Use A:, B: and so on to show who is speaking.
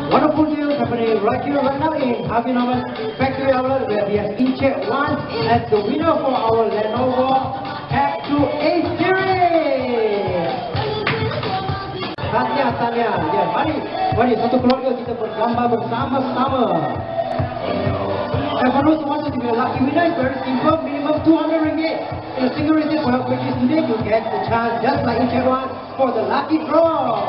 A: Wonderful deals happening right here, right now in Harvey Norman Factory Outlet, where we have Incheck 1 as the winner for our Lenovo Tab 2A series. Tahniah. Ya, mari satu keluarga kita bergambar bersama-sama. And for those who want to be a lucky winner, it's very simple. Minimum 200 ringgit in a single receipt for your purchase today. You get the chance, just like Incheck 1, for the lucky draw.